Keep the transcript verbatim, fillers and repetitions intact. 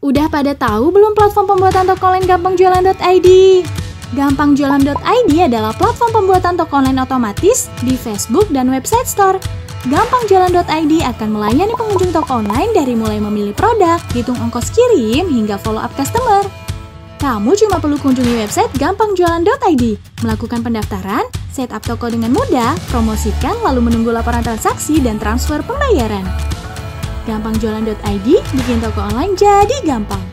Udah pada tahu belum platform pembuatan toko online gampang jualan dot i d? gampang jualan dot i d adalah platform pembuatan toko online otomatis di Facebook dan website store. gampang jualan dot i d akan melayani pengunjung toko online dari mulai memilih produk, hitung ongkos kirim, hingga follow up customer. Kamu cuma perlu kunjungi website gampang jualan dot i d, melakukan pendaftaran, setup toko dengan mudah, promosikan, lalu menunggu laporan transaksi dan transfer pembayaran. gampang jualan dot i d bikin toko online jadi gampang.